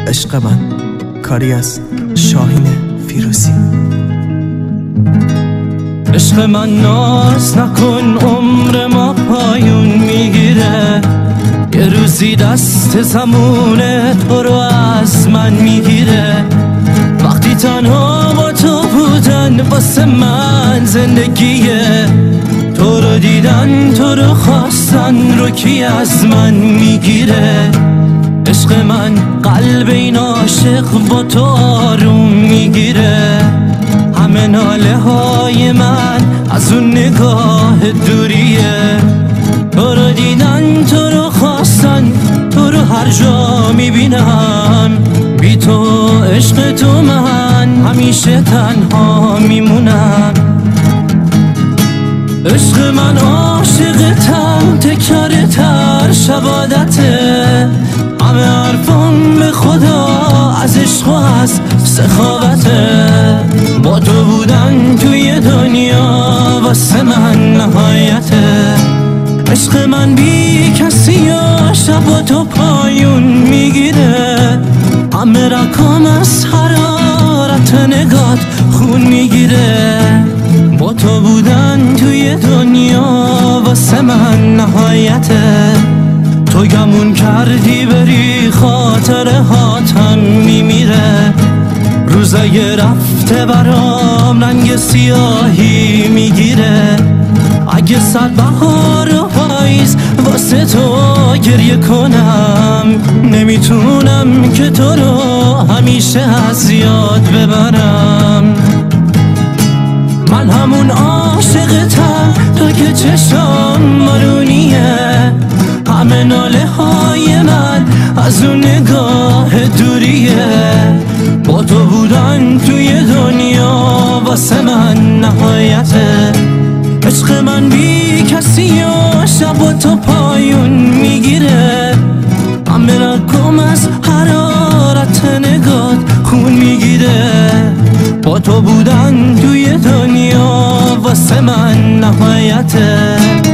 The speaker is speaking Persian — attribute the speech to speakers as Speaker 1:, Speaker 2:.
Speaker 1: عشق من کاری از شاهین فیروزی.
Speaker 2: عشق من ناز نکن، عمر ما پایون میگیره، یه روزی دست زمونه تو رو از من میگیره. وقتی تنها با تو بودن واسه من زندگیه، تو رو دیدن تو رو خواستن رو کی از من میگیره. عشق من قلب این عاشق با تو آروم میگیره، همه ناله های من از اون نگاه دوریه. تو رو دیدن تو رو خواستن، تو رو هر جا میبینم، بی تو عشق تو من همیشه تنها میمونم. عشق من عاشقتم، تکرار تر شبادته، همه حرفم به خدا از عشق و از سخاوته. با تو بودن توی دنیا واسه من نهایته. عشق من بی کسی و شب و تو پایون میگیره، همه رکام از حرارت نگات خون میگیره. با تو بودن توی دنیا واسه من نهایته. تو گمون کردی بری، خاطره هاتم میمیره. روزای رفته برام رنگ سیاهی میگیره. اگه صد بهار و پاییز واسه تو گریه کنم، نمیتونم که تو رو همیشه از یاد ببرم. من همون عاشقتم تو که چشم مارونیه، همه ناله های من از اون نگاه دوریه. با تو بودن توی دنیا واسه من نهایته. عشق من بی کسی و شب و تو پایون میگیره، همه رکم از حرارت نگات خون میگیره. با تو بودن توی دنیا واسه من نهایته.